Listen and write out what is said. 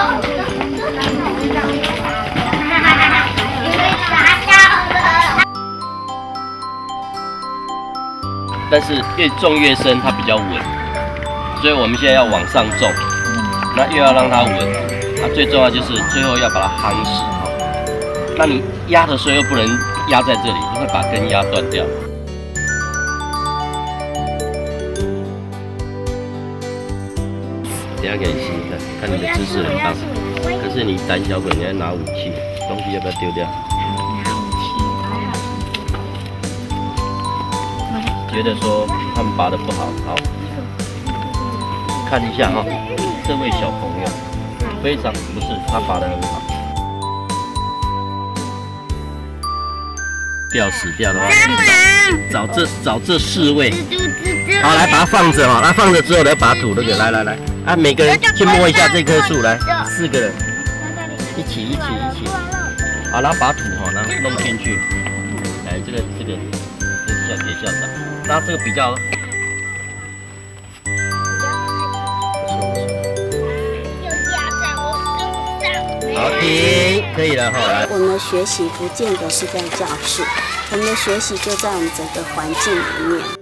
但是越种越深，它比较稳，所以我们现在要往上种，那又要让它稳，那最重要就是最后要把它夯实哈。那你压的时候又不能压在这里，会把根压断掉。等一下给你试试看，看你的姿势很棒，可是你胆小鬼，你在拿武器，东西要不要丢掉？觉得说他们拔得不好，好，看一下哈，这位小朋友非常不是他拔得很好，死掉的话，找这4位，好，来把它放着哈，那放着之后来把它土那个，来，啊，每个人去摸一下这棵树，来，4个人一起，好，然后把土哈，然后弄进去，来，这个给校长。那这个比较，好，停，可以了哈。 我们的学习不见得是在教室，我们的学习就在我们整个环境里面。